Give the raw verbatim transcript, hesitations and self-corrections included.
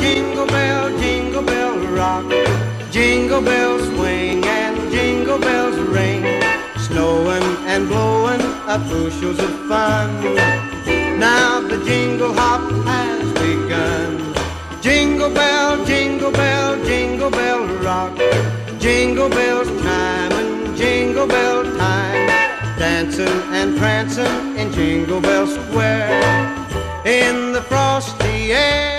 jingle bell, jingle bell rock. Jingle bells swing and jingle bells ring. Snowing and blowing up bushels of fun. Now the jingle hop has begun. Jingle bell, jingle bell, jingle bell rock. Jingle bells chime and jingle bell time. Dancing and prancing in Jingle Bell Square. In the frosty air